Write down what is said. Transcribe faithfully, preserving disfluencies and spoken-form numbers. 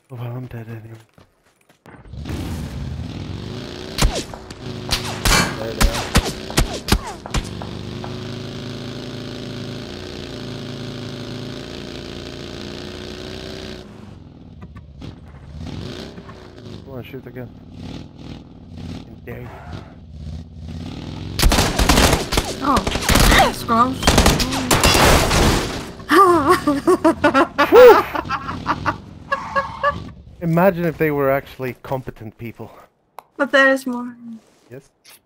Oh, well, I'm dead anyway. There they are. Come on, shoot again. Dare you. Oh, that's gross. Imagine if they were actually competent people. But there's more. Yes?